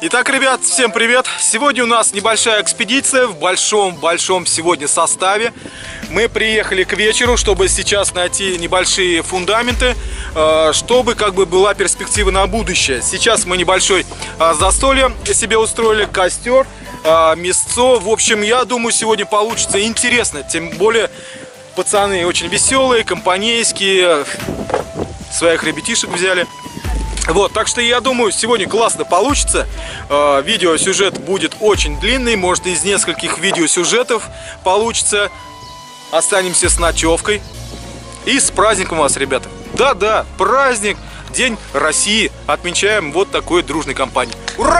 Итак, ребят, всем привет! Сегодня у нас небольшая экспедиция в большом сегодня составе. Мы приехали к вечеру, чтобы сейчас найти небольшие фундаменты, чтобы была перспектива на будущее. Сейчас мы небольшой застолье себе устроили, костер, мясцо. В общем, я думаю, сегодня получится интересно. Тем более, пацаны очень веселые, компанейские, своих ребятишек взяли. Вот, так что я думаю, сегодня классно получится. Видеосюжет будет очень длинный, может из нескольких видеосюжетов получится. Останемся с ночевкой. И с праздником вас, ребята. Да-да, праздник, День России. Отмечаем вот такой дружной компанией.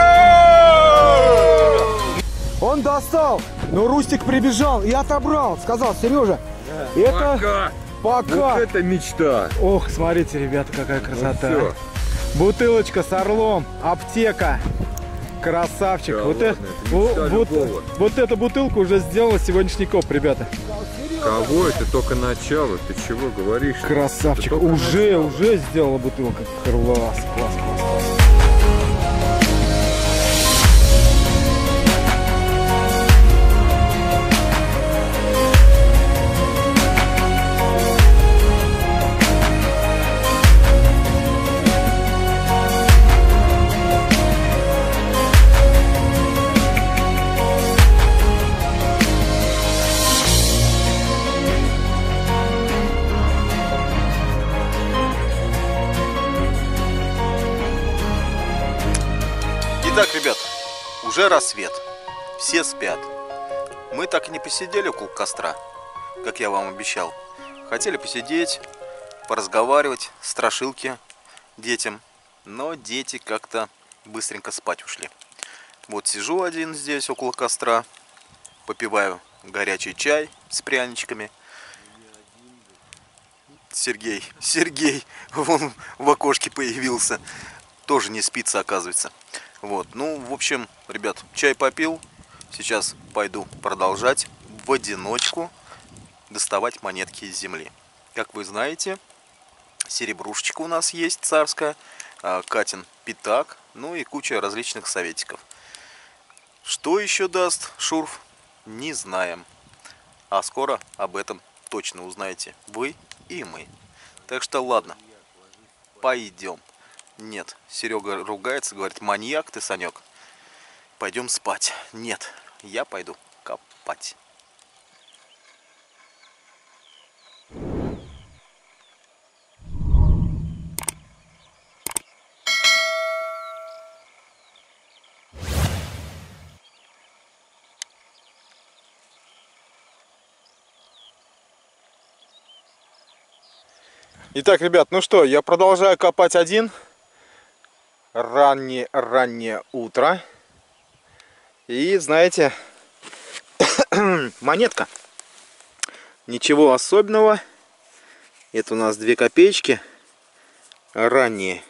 Ура! Он достал, но Рустик прибежал и отобрал. Сказал: Сережа, это пока. Вот это мечта. Ох, смотрите, ребята, какая красота. Ну, бутылочка с орлом, аптека. Красавчик. Да, вот, ладно, вот эта бутылка уже сделала сегодняшний коп, ребята. Кого? Это только начало. Ты чего говоришь? Красавчик. Уже сделала бутылка. Класс. Итак, ребят, уже рассвет, все спят. Мы так и не посидели около костра, как я вам обещал. Хотели посидеть, поразговаривать, страшилки детям, но дети как-то быстренько спать ушли. Вот сижу один здесь около костра, попиваю горячий чай с пряничками. Сергей, вон в окошке появился, тоже не спится, оказывается. Вот, ну, в общем, ребят, чай попил. Сейчас пойду продолжать в одиночку доставать монетки из земли. Как вы знаете, серебрушечка у нас есть царская, Катин пятак, ну и куча различных советиков. Что еще даст Шурф, не знаем. А скоро об этом точно узнаете вы и мы. Так что ладно, пойдем. Нет, Серега ругается, говорит: маньяк ты, Санек. Пойдем спать. Нет, я пойду копать. Итак, ребят, ну что, я продолжаю копать один. Раннее утро. И знаете, монетка. Ничего особенного. Это у нас 2 копеечки. Ранние.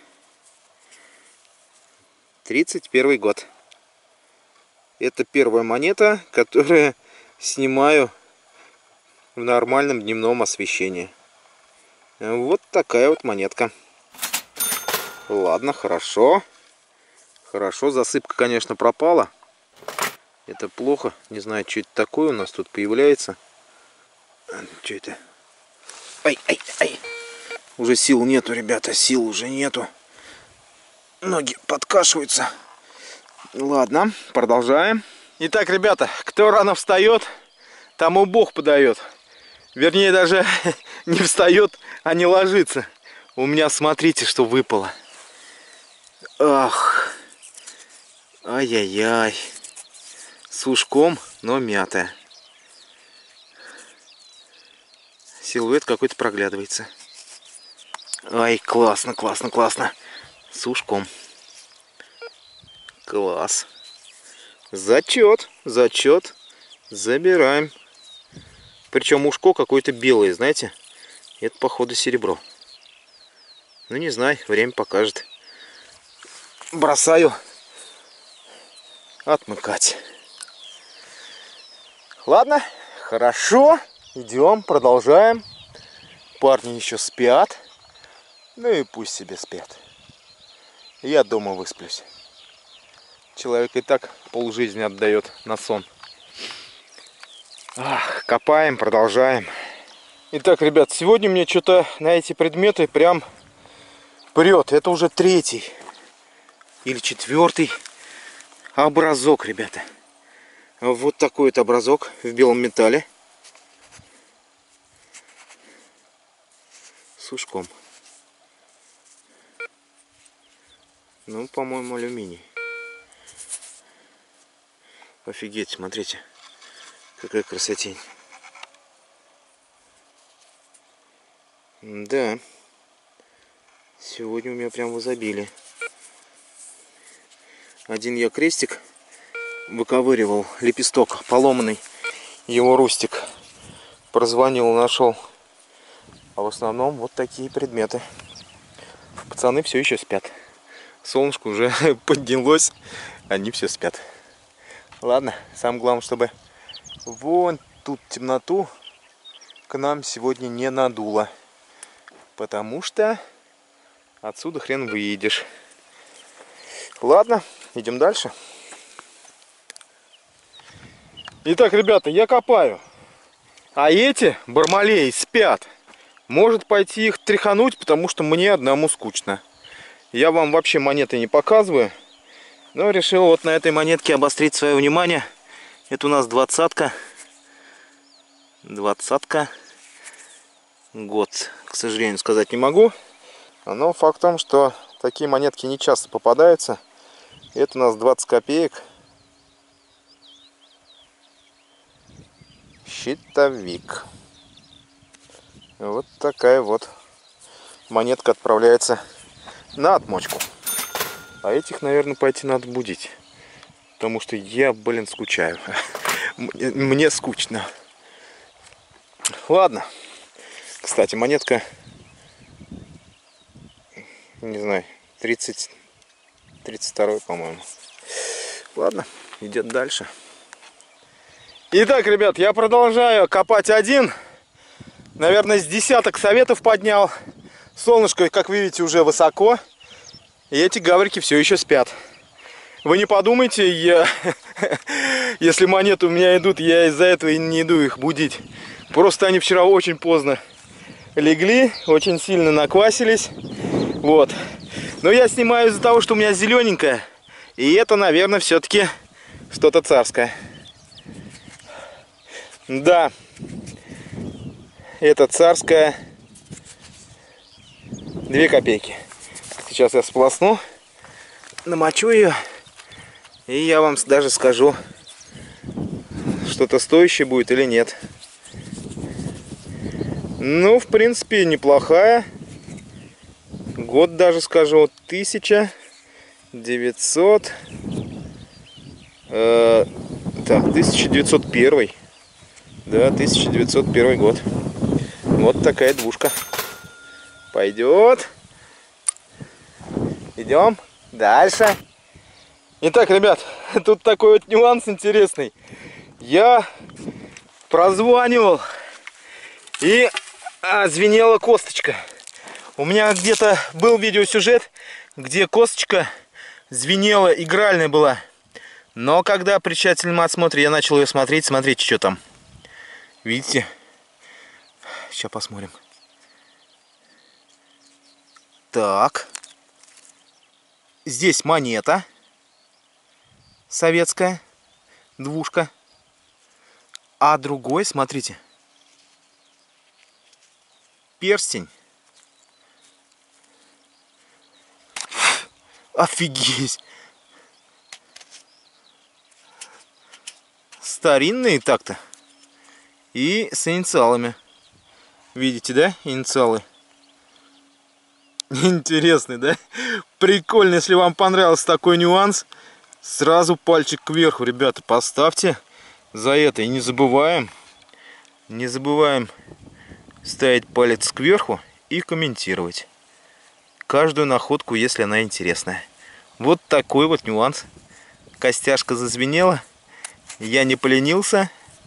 31 год. Это первая монета, которую снимаю в нормальном дневном освещении. Вот такая вот монетка. Ладно, хорошо. Хорошо, засыпка, конечно, пропала. Это плохо. Не знаю, что это такое у нас тут появляется. Что это? Ай. Уже сил нету, ребята, сил уже нету. Ноги подкашиваются. Ладно, продолжаем. Итак, ребята, кто рано встает, тому Бог подает. Вернее, даже не встает, а не ложится. У меня, смотрите, что выпало. Ах, ай-яй-яй, с ушком, но мятая. Силуэт какой-то проглядывается. Ай, классно. С ушком. Класс. Зачет. Забираем. Причем ушко какое-то белое, знаете. Это, походу, серебро. Ну, не знаю, время покажет. Бросаю отмыкать. Ладно, хорошо. Идем, продолжаем. Парни еще спят. Ну и пусть себе спят. Я дома высплюсь. Человек и так полжизни отдает на сон. Копаем, продолжаем. Итак, ребят, сегодня мне что-то на эти предметы прям прет. Это уже 3-й или 4-й образок, ребята. Вот такой вот образок в белом металле. С ушком. Ну, по-моему, алюминий. Офигеть, смотрите. Какая красотень. Да. Сегодня у меня прям в изобилии. Один я крестик выковыривал, лепесток поломанный. Его Рустик прозвонил, нашел. А в основном вот такие предметы. Пацаны все еще спят. Солнышко уже поднялось. Они все спят. Ладно, самое главное, чтобы вон тут темноту к нам сегодня не надуло. Потому что отсюда хрен выедешь. Ладно, идем дальше. Итак, ребята, я копаю. А эти бармалеи спят. Может пойти их тряхануть, потому что мне одному скучно. Я вам вообще монеты не показываю. Но решил вот на этой монетке обострить свое внимание. Это у нас 20-ка. 20-ка. Год, к сожалению, сказать не могу. Но факт в том, что такие монетки не часто попадаются. Это у нас 20 копеек. Щитовик. Вот такая вот монетка отправляется на отмочку. А этих, наверное, пойти надо будить. Потому что я, блин, скучаю. Мне скучно. Ладно. Кстати, монетка, не знаю, 32, по-моему. Ладно, идет дальше. Итак, ребят, я продолжаю копать один. Наверное, с десяток советов поднял. Солнышко, как вы видите, уже высоко. И эти гаврики все еще спят. Вы не подумайте, если монеты у меня идут, я из-за этого и не иду их будить. Просто они вчера очень поздно легли, очень сильно наквасились. Вот. Но я снимаю из-за того, что у меня зелененькое. И это, наверное, все-таки что-то царское. Да. Это царская 2 копейки. Сейчас я сполосну, намочу ее, и я вам даже скажу, что-то стоящее будет или нет. Ну, в принципе, неплохая. Год даже скажу, 1900. Так, 1901. Да, 1901 год. Вот такая двушка. Пойдет. Идем дальше. Итак, ребят, тут такой вот нюанс интересный. Я прозванивал, и звенела косточка. У меня где-то был видеосюжет, где косточка звенела, игральная была. Но когда при тщательном осмотре я начал ее смотреть, смотрите, что там. Видите? Сейчас посмотрим. Так. Здесь монета советская, двушка. А другой, смотрите, перстень. Офигеть. Старинные так-то. И с инициалами. Видите, да, инициалы? Интересный, да? Прикольно, если вам понравился такой нюанс. Сразу пальчик кверху, ребята, поставьте за это. И не забываем ставить палец кверху и комментировать каждую находку, если она интересная. Вот такой вот нюанс. Костяшка зазвенела. Я не поленился.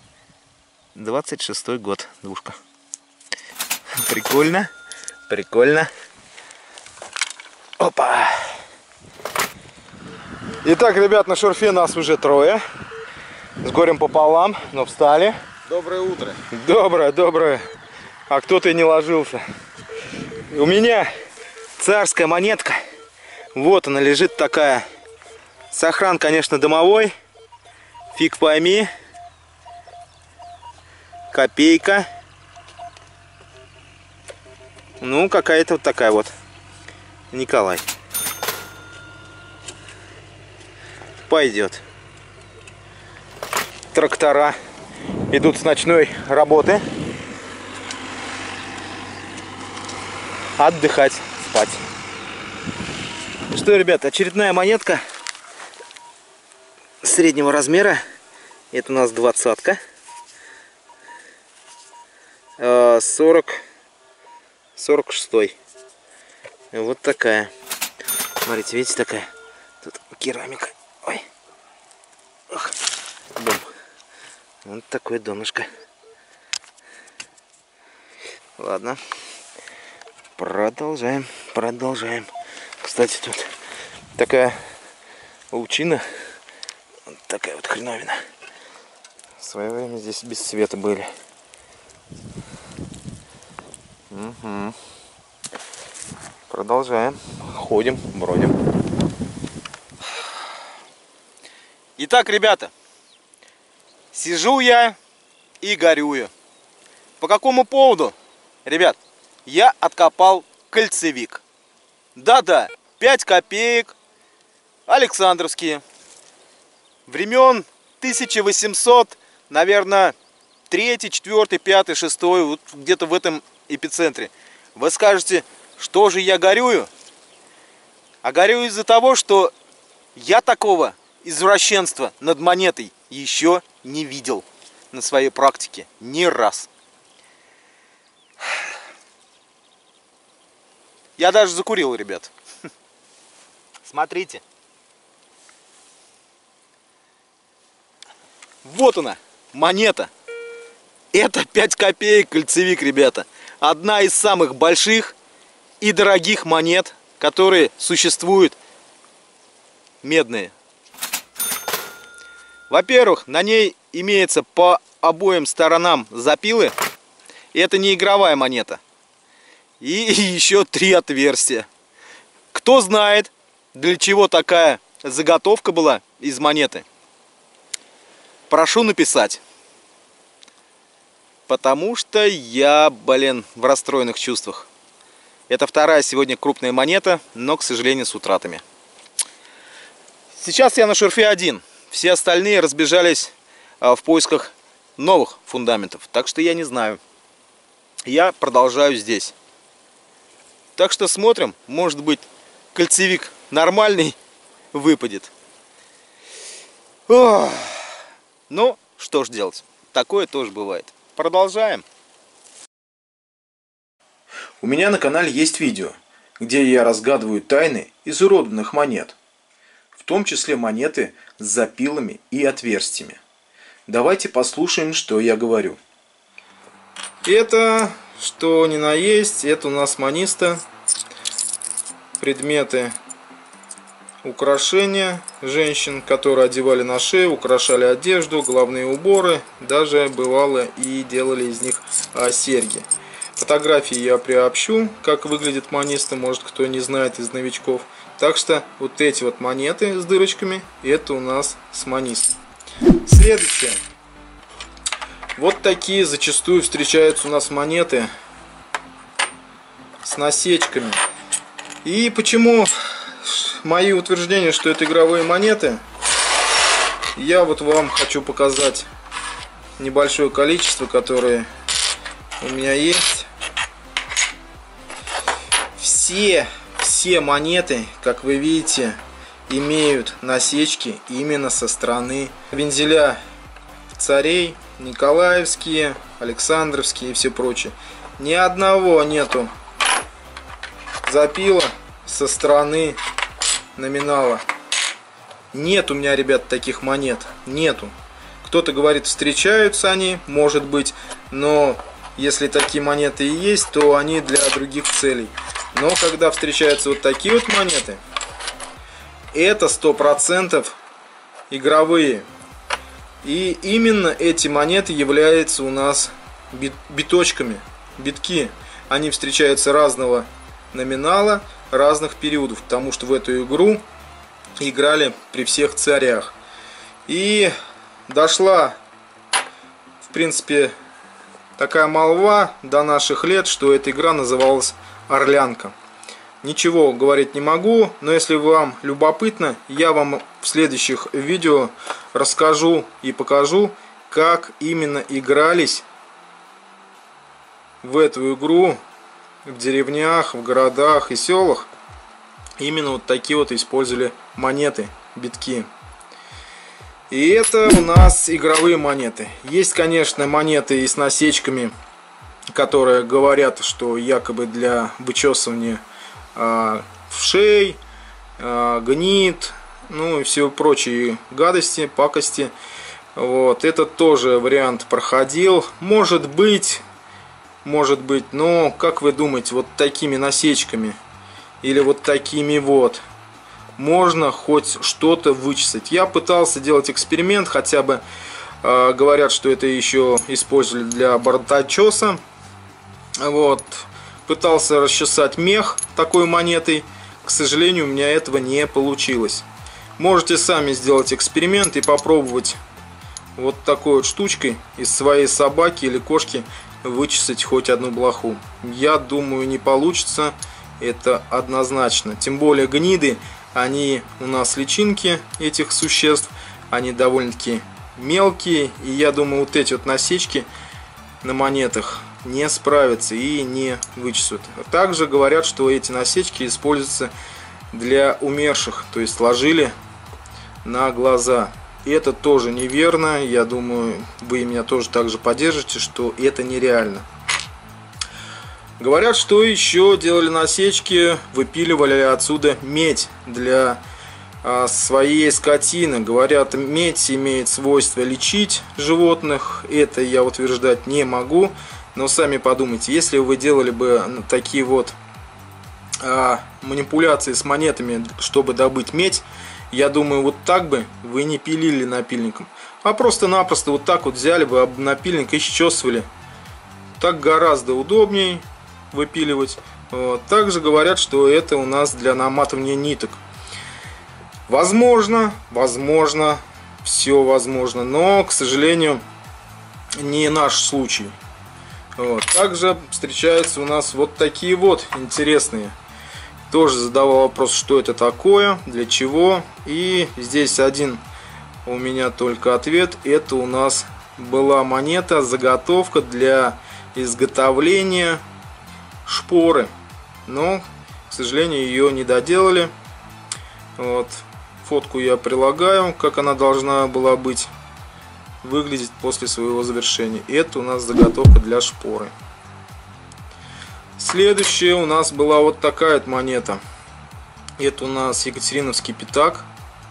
26-й год, двушка. Прикольно, прикольно. Опа! Итак, ребят, на шурфе нас уже трое. С горем пополам, но встали. Доброе утро. Доброе. А кто-то и не ложился. У меня царская монетка. Вот она лежит такая. Сохран, конечно, домовой. Фиг пойми. Копейка. Ну, какая-то вот такая вот. Николай. Пойдет. Трактора идут с ночной работы. Отдыхать, спать. Что, ребята, очередная монетка среднего размера. Это у нас 20-ка. 46-й. Вот такая. Смотрите, видите, такая. Тут керамика. Ой. Ох. Бум. Вот такое донышко. Ладно. Продолжаем. Кстати, тут такая лучина. Вот такая вот хреновина. В свое время здесь без света были. Угу. Продолжаем. Ходим, бродим. Итак, ребята, сижу я и горюю. По какому поводу? Ребят, я откопал кольцевик. Да-да, 5 копеек, Александровские. Времен 1800, наверное, 3, 4, 5, 6, вот где-то в этом эпицентре. Вы скажете, что же я горюю? А горюю из-за того, что я такого извращенства над монетой еще не видел на своей практике ни раз. Я даже закурил, ребят. Смотрите. Вот она, монета. Это 5 копеек кольцевик, ребята. Одна из самых больших и дорогих монет, которые существуют, медные. Во-первых, на ней имеется по обоим сторонам запилы. И это не игровая монета. И еще 3 отверстия. Кто знает, для чего такая заготовка была из монеты, прошу написать. Потому что я, блин, в расстроенных чувствах. Это вторая сегодня крупная монета, но, к сожалению, с утратами. Сейчас я на шурфе один. Все остальные разбежались в поисках новых фундаментов. Так что я не знаю. Я продолжаю здесь. Так что смотрим. Может быть, кольцевик нормальный выпадет. Ох. Ну, что ж делать. Такое тоже бывает. Продолжаем. У меня на канале есть видео, где я разгадываю тайны изуродованных монет. В том числе монеты с запилами и отверстиями. Давайте послушаем, что я говорю. Это, что ни на есть, это у нас маниста. Предметы украшения женщин, которые одевали на шею, украшали одежду, головные уборы. Даже бывало и делали из них серьги. Фотографии я приобщу, как выглядит маниста, может кто не знает из новичков. Так что вот эти вот монеты с дырочками, это у нас с маниста. Следующее. Вот такие зачастую встречаются у нас монеты с насечками. И почему мои утверждения, что это игровые монеты, я вот вам хочу показать небольшое количество, которые у меня есть. Все монеты, как вы видите, имеют насечки именно со стороны вензеля царей, николаевские, александровские и все прочее. Ни одного нету запила со стороны номинала. Нет у меня, ребят, таких монет. Нету. Кто-то говорит, встречаются они, может быть, но если такие монеты и есть, то они для других целей. Но когда встречаются вот такие вот монеты, это 100% игровые. И именно эти монеты являются у нас биточками. Битки, они встречаются разного номинала, разных периодов, потому что в эту игру играли при всех царях. И дошла, в принципе, такая молва до наших лет, что эта игра называлась Орлянка. Ничего говорить не могу, но если вам любопытно, я вам в следующих видео расскажу и покажу, как именно игрались в эту игру в деревнях, в городах и селах. Именно вот такие вот использовали монеты, битки. И это у нас игровые монеты. Есть, конечно, монеты и с насечками, которые говорят, что якобы для вычесывания вшей, гнит, ну и все прочие гадости, пакости. Вот, этот тоже вариант проходил. Может быть, но как вы думаете, вот такими насечками или вот такими вот можно хоть что-то вычислить? Я пытался делать эксперимент, хотя бы говорят, что это еще использовали для борточеса. Вот. Пытался расчесать мех такой монетой. К сожалению, у меня этого не получилось. Можете сами сделать эксперимент и попробовать вот такой вот штучкой из своей собаки или кошки вычесать хоть одну блоху. Я думаю, не получится. Это однозначно. Тем более гниды, они у нас личинки этих существ. Они довольно-таки мелкие. И я думаю, вот эти вот насечки на монетах не справятся и не вычесут. Также говорят, что эти насечки используются для умерших, то есть ложили на глаза. И это тоже неверно. Я думаю, вы меня тоже также поддержите, что это нереально. Говорят, что еще делали насечки, выпиливали отсюда медь для своей скотины. Говорят, медь имеет свойство лечить животных. Это я утверждать не могу. Но сами подумайте, если вы делали бы такие вот манипуляции с монетами, чтобы добыть медь, я думаю, вот так бы вы не пилили напильником, а просто-напросто вот так вот взяли бы об напильник и счесывали. Так гораздо удобнее выпиливать. Вот. Также говорят, что это у нас для наматывания ниток. Возможно, все возможно, но, к сожалению, не наш случай. Вот. Также встречаются у нас вот такие вот интересные. Тоже задавал вопрос, что это такое, для чего. И здесь один у меня только ответ. Это у нас была монета, заготовка для изготовления шпоры. Но, к сожалению, ее не доделали. Вот. Фотку я прилагаю, как она должна была быть выглядеть после своего завершения. Это у нас заготовка для шпоры. Следующая у нас была вот такая вот монета. Это у нас Екатериновский пятак.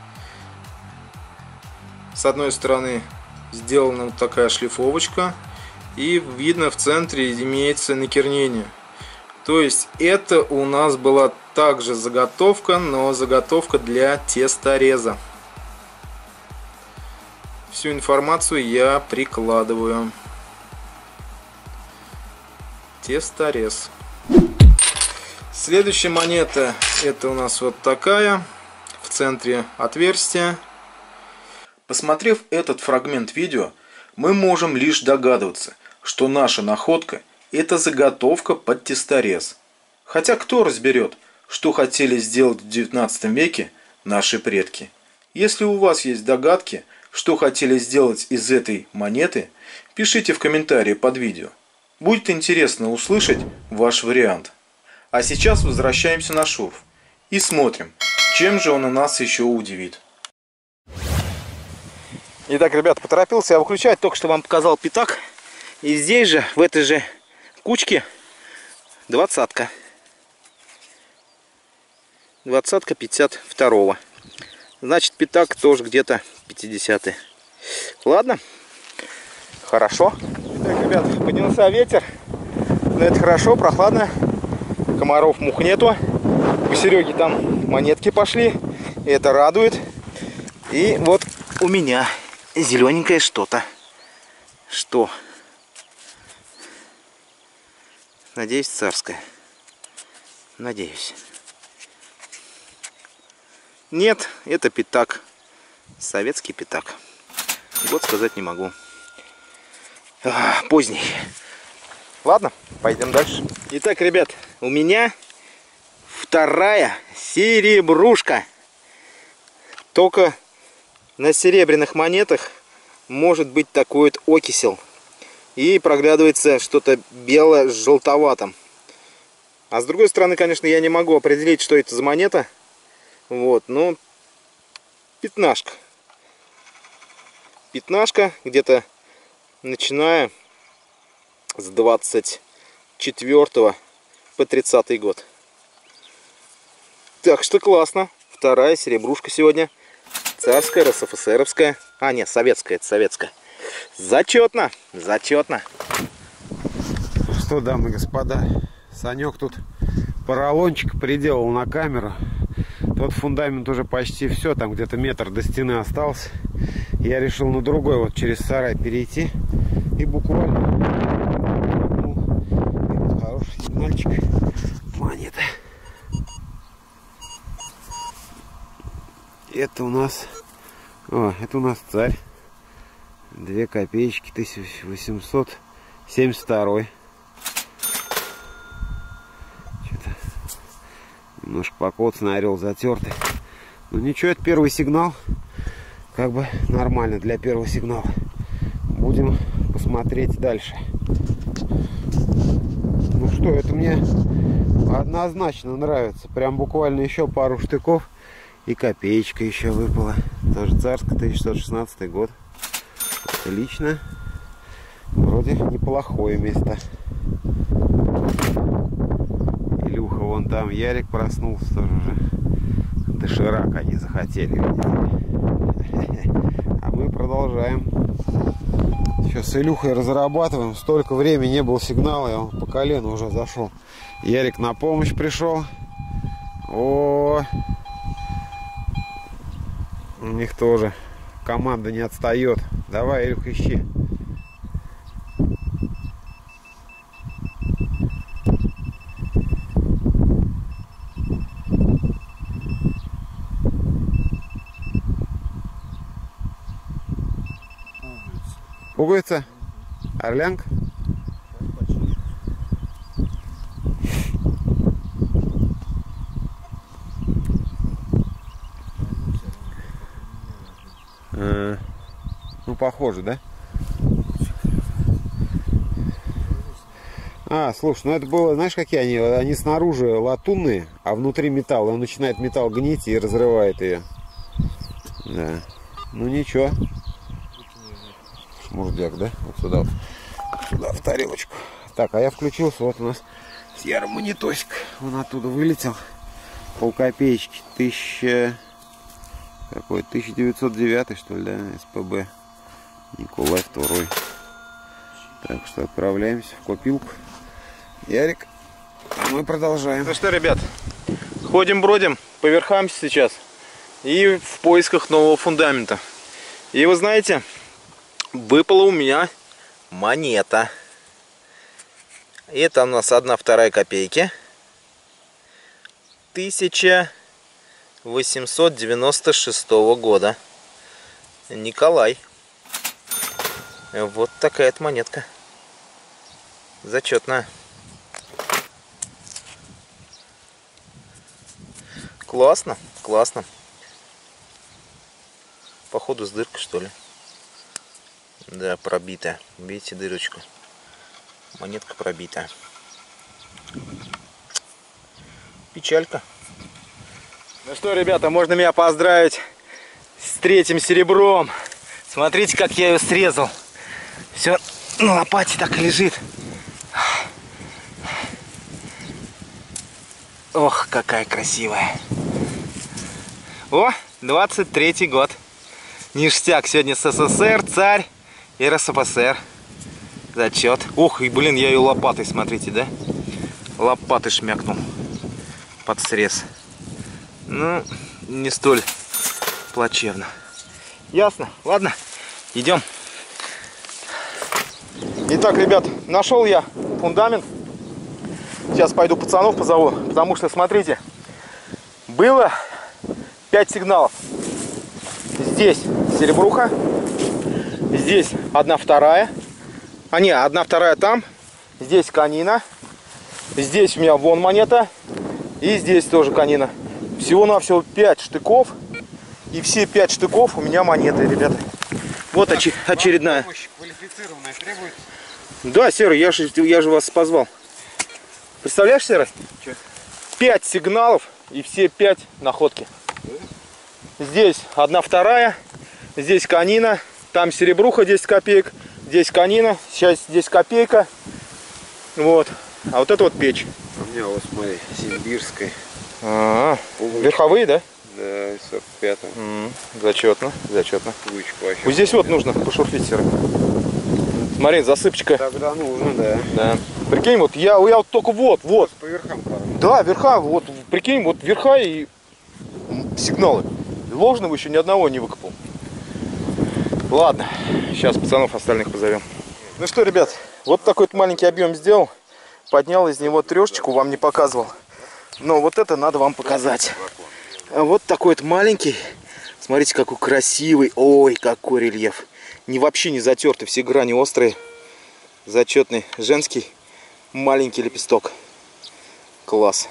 С одной стороны сделана вот такая шлифовочка. И видно, в центре имеется накернение. То есть это у нас была также заготовка, но заготовка для тестореза. Всю информацию я прикладываю. Тесторез. Следующая монета, это у нас вот такая. В центре отверстие. Посмотрев этот фрагмент видео, мы можем лишь догадываться, что наша находка – это заготовка под тесторез. Хотя кто разберет, что хотели сделать в 19 веке наши предки. Если у вас есть догадки, что хотели сделать из этой монеты, пишите в комментарии под видео. Будет интересно услышать ваш вариант. А сейчас возвращаемся на шурф и смотрим, чем же он у нас еще удивит. Итак, ребята, поторопился я выключать, только что вам показал пятак. И здесь же, в этой же кучке, двадцатка. Двадцатка 52-го. Значит, пятак тоже где-то 50-й. Ладно, хорошо. Так, ребят, поднялся ветер. Но это хорошо, прохладно. Комаров, мух нету. У Сереги там монетки пошли. Это радует. И вот у меня зелененькое что-то. Что? Надеюсь, царское. Надеюсь. Нет, это пятак. Советский пятак. Год сказать не могу. Поздний. Ладно, пойдем дальше. Итак, ребят, у меня вторая серебрушка. Только на серебряных монетах может быть такой вот окисел. И проглядывается что-то белое с желтоватым. А с другой стороны, конечно, я не могу определить, что это за монета. Вот, но пятнашка. Пятнашка где-то начиная с 24 по 30 год. Так что классно. Вторая серебрушка сегодня. Царская, РСФСРовская. А, нет, советская, это советская. Зачетно, зачетно. Что, дамы и господа, Санек тут поролончик приделал на камеру. Тот фундамент уже почти все, там где-то метр до стены остался. Я решил на другой вот через сарай перейти. И буквально вот хороший сигнальчик. Монета. Это у нас... это у нас царь. 2 копеечки, 1872. Что-то немножко покоцанный, орел затертый. Ну ничего, это первый сигнал. Как бы нормально для первого сигнала. Будем посмотреть дальше. Ну что, это мне однозначно нравится. Прям буквально еще пару штыков. И копеечка еще выпала. Тоже царская, 1616 год. Отлично. Вроде неплохое место. Илюха вон там, Ярик проснулся тоже уже. Доширак они захотели, видите. А мы продолжаем. Сейчас с Илюхой разрабатываем. Столько времени не было сигнала, и он по колену уже зашел. Ярик на помощь пришел. О, у них тоже команда не отстает. Давай, Илюх, ищи. Пуговица? Орлянка? Ну, похоже, да? Слушай, ну это было, знаешь, какие они? Они снаружи латунные, а внутри металл. Он начинает металл гнить и разрывает ее. Да. Ну ничего. Шмурдяк, да? Вот сюда, вот. Сюда, в тарелочку. Так, а я включился. Вот у нас серый монетосик. Он оттуда вылетел. Полкопеечки. 1909, что ли, да? СПБ. Николай II. Так что отправляемся в копилку. Ярик, а мы продолжаем. Ну что, ребят, ходим-бродим по верхам сейчас. И в поисках нового фундамента. И вы знаете, выпала у меня монета. Это у нас 1/2 копейки. 1896 года. Николай. Вот такая-то монетка. Зачетная. Классно, классно. Походу с дыркой, что ли. Да, пробитая. Видите дырочку? Монетка пробитая. Печалька. Ну что, ребята, можно меня поздравить с 3-м серебром. Смотрите, как я ее срезал. Все на лопате так и лежит. Ох, какая красивая. О, 23-й год. Ништяк. Сегодня СССР, царь и РСФСР. Зачет. Ух, и блин, я ее лопатой, смотрите, да? Лопатой шмякнул. Под срез. Ну, не столь плачевно. Ясно? Ладно, идем. Итак, ребят, нашел я фундамент. Сейчас пойду пацанов позову, потому что, смотрите, было 5 сигналов. Здесь серебруха, здесь 1/2, а не, 1/2 там, здесь канина, здесь у меня вон монета, и здесь тоже канина. Всего-навсего 5 штыков, и все 5 штыков у меня монеты, ребята. Вот очередная. Квалифицированная требуется? Да, Серый, я же вас позвал. Представляешь, Серый? 5 сигналов и все 5 находки. Здесь 1/2, здесь канина, там серебруха 10 копеек, здесь канина, сейчас здесь копейка. Вот. А вот это вот печь. У меня вот, смотри, симбирская. Верховые, да? Да, 45-м. Зачетно, зачетно. Вычка вообще. Вот здесь вот нужно пошурфить, Серый. Смотри, засыпчика. Тогда нужно, да. Да. Прикинь, вот я вот только вот. По верхам пару. Да, верха, вот, прикинь, вот верха и сигналы. Ложного еще ни одного не выкопал. Ладно, сейчас пацанов остальных позовем. Ну что, ребят, вот такой вот маленький объем сделал. Поднял из него трешечку, вам не показывал. Но вот это надо вам показать. Вот такой вот маленький. Смотрите, какой красивый. Ой, какой рельеф. Вообще не затертый, все грани острые. Зачетный женский маленький лепесток. Класс.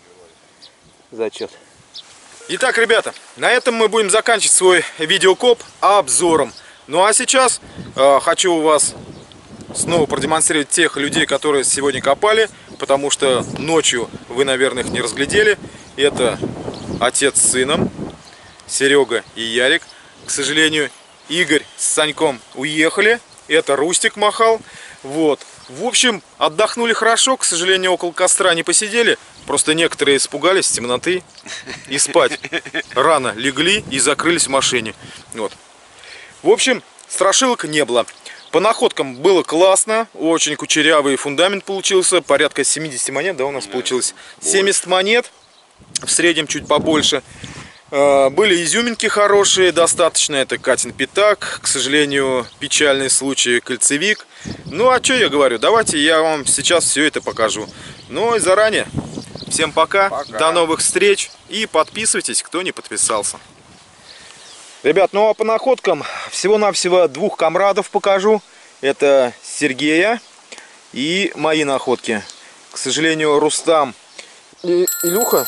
Зачет. Итак, ребята, на этом мы будем заканчивать свой видеокоп обзором. Ну а сейчас хочу у вас снова продемонстрировать тех людей, которые сегодня копали, потому что ночью вы, наверное, их не разглядели. Это отец с сыном, Серега и Ярик. К сожалению, Игорь с Саньком уехали. Это Рустик махал. Вот. В общем, отдохнули хорошо. К сожалению, около костра не посидели. Просто некоторые испугались темноты и спать рано легли и закрылись в машине. Вот. В общем, страшилок не было. По находкам было классно. Очень кучерявый фундамент получился. Порядка 70 монет, да, у нас получилось? 70 монет. В среднем чуть побольше. Были изюминки хорошие, достаточно. Это Катин пятак. К сожалению, печальный случай кольцевик. Ну, а что я говорю? Давайте я вам сейчас все это покажу. Ну и заранее. Всем пока. До новых встреч. И подписывайтесь, кто не подписался. Ребят, ну а по находкам всего-навсего 2 комрадов покажу. Это Сергея и мои находки. К сожалению, Рустам и Илюха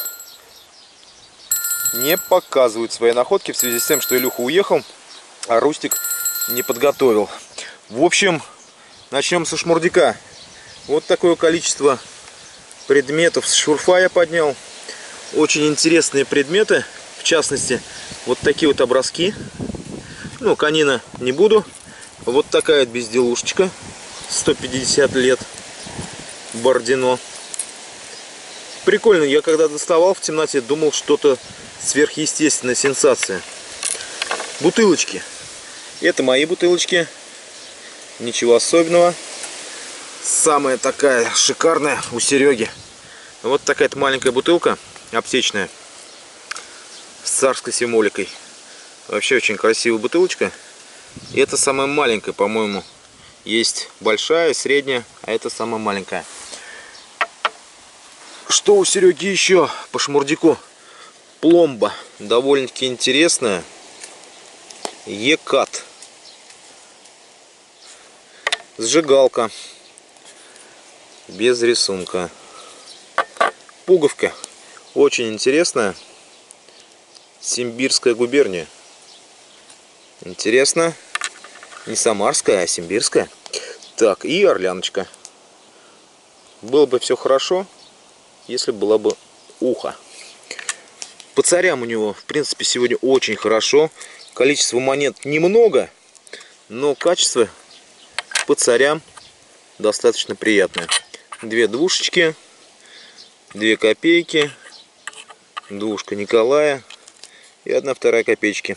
не показывают свои находки в связи с тем, что Илюха уехал, а Рустик не подготовил. В общем, начнем со шмурдяка. Вот такое количество предметов с шурфа я поднял. Очень интересные предметы. В частности, вот такие вот образки. Ну, канина не буду. Вот такая вот безделушечка. 150 лет. Бордино. Прикольно. Я когда доставал в темноте, думал, что-то сверхъестественная сенсация. Бутылочки. Это мои бутылочки. Ничего особенного. Самая такая шикарная у Сереги. Вот такая-то маленькая бутылка. Аптечная. С царской символикой. Вообще очень красивая бутылочка. И это самая маленькая, по-моему. Есть большая, средняя, а это самая маленькая. Что у Сереги еще по шмурдяку? Пломба. Довольно-таки интересная. Екат. Сжигалка. Без рисунка. Пуговка. Очень интересная. Симбирская губерния. Интересно. Не самарская, а симбирская. Так, и орляночка. Было бы все хорошо, если была бы ухо. По царям у него, в принципе, сегодня очень хорошо. Количество монет немного, но качество по царям достаточно приятное. 2 двушечки, 2 копейки, двушка Николая и 1/2 копеечки.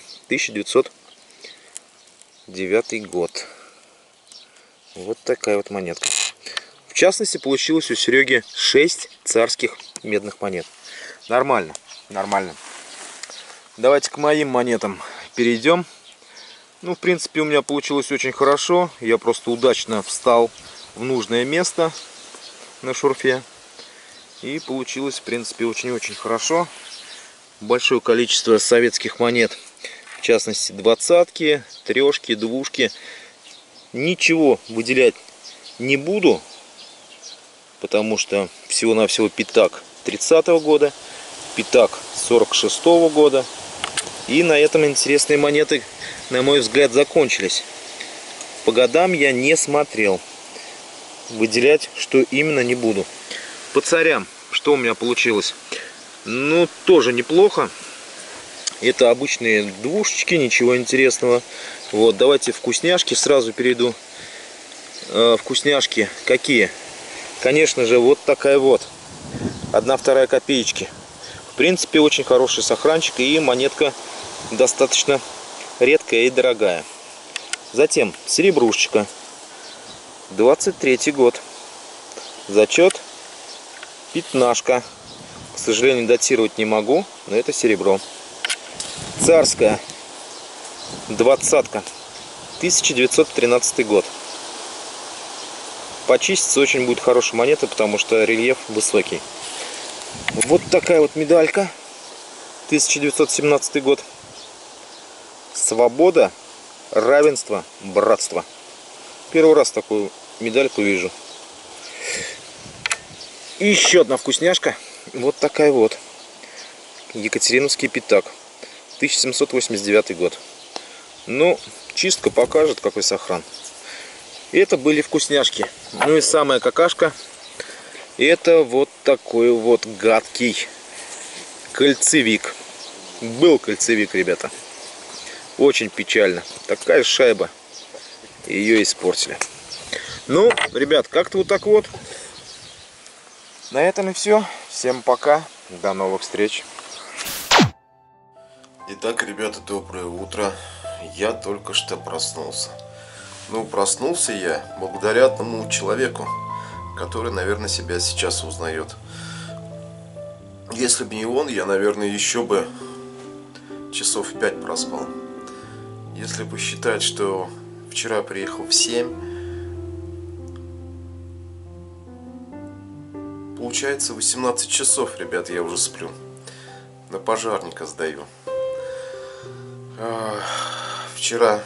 1909 год. Вот такая вот монетка. В частности, получилось у Сереги 6 царских медных монет. Нормально, нормально. Давайте к моим монетам перейдем. Ну, в принципе, у меня получилось очень хорошо. Я просто удачно встал в нужное место на шурфе. И получилось, в принципе, очень-очень хорошо. Большое количество советских монет. В частности, двадцатки, трешки, двушки. Ничего выделять не буду. Потому что всего-навсего пятак 30-го года. Пятак 46-го года. И на этом интересные монеты, на мой взгляд, закончились. По годам я не смотрел. Выделять, что именно, не буду. По царям, что у меня получилось? Ну, тоже неплохо. Это обычные двушечки, ничего интересного. Вот, давайте вкусняшки, сразу перейду. Вкусняшки какие? Конечно же, вот такая вот. 1/2 копеечки. В принципе, очень хороший сохранчик, и монетка достаточно редкая и дорогая. Затем серебрушечка. 23-й год. Зачет. Пятнашка. К сожалению, датировать не могу, но это серебро. Царская. 20-ка. 1913 год. Почистится очень будет хорошая монета, потому что рельеф высокий. Вот такая вот медалька. 1917 год. Свобода, равенство, братство. Первый раз такую медальку вижу. И еще одна вкусняшка. Вот такая вот. Екатериновский пятак. 1789 год. Ну, чистка покажет, какой сохран. Это были вкусняшки. Ну и самая какашка. Это вот такой вот гадкий кольцевик. Был кольцевик, ребята. Очень печально. Такая шайба. Ее испортили. Ну, ребят, как-то вот так вот. На этом и все. Всем пока. До новых встреч. Итак, ребята, доброе утро. Я только что проснулся. Ну, проснулся я благодаря одному человеку, который, наверное, себя сейчас узнает. Если бы не он, я, наверное, еще бы часов 5 проспал. Если посчитать, что вчера приехал в 7, получается 18 часов, ребят, я уже сплю. На пожарника сдаю. Вчера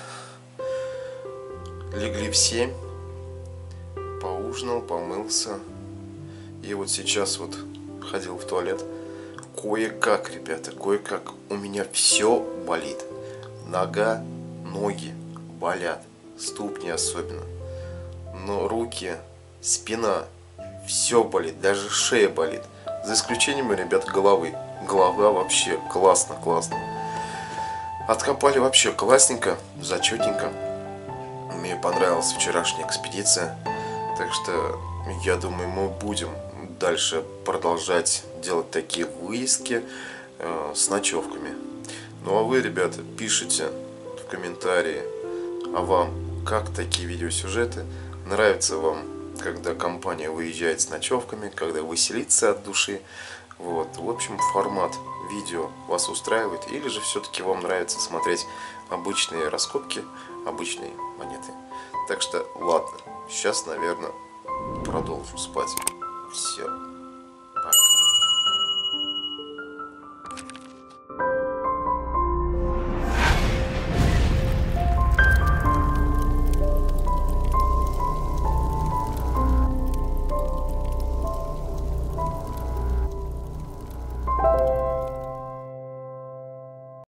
легли в 7, поужинал, помылся. И вот сейчас вот ходил в туалет. Кое-как, ребята, кое-как. У меня все болит. Нога, ноги болят. Ступни особенно. Но руки, спина, все болит. Даже шея болит. За исключением, ребят, головы. Голова вообще классно, классно. Откопали вообще классненько, зачетненько. Мне понравилась вчерашняя экспедиция. Так что я думаю, мы будем дальше продолжать делать такие выездки с ночевками. Ну а вы, ребята, пишите в комментарии, а вам как такие видеосюжеты? Нравится вам, когда компания выезжает с ночевками, когда веселится от души? Вот, в общем, формат видео вас устраивает, или же все-таки вам нравится смотреть обычные раскопки, обычные монеты? Так что, ладно, сейчас, наверное, продолжу спать. Все.